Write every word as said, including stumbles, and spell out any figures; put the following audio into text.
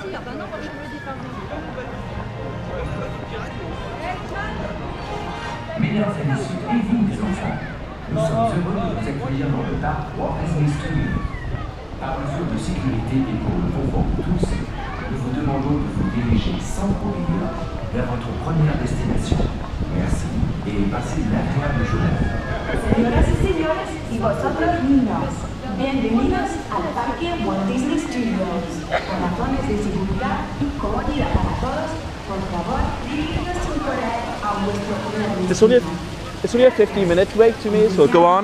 Ah bah non, moi je me le dis pas. Mesdames et messieurs, et vous les enfants, nous sommes heureux de vous accueillir dans le parc Walt Disney Studios. Par mesure de sécurité et pour le confort de tous, nous vous demandons de vous diriger sans courir vers votre première destination. Merci et passez une agréable journée. Señoras y señores, y vosotros niños, bienvenidos al Parque Walt Disney Studios. Por razones de seguridad y comodidad para todos, por favor, dirigidos sin correr a vuestro primer It's only a, it's only a fifteen minute wait to me, so go on.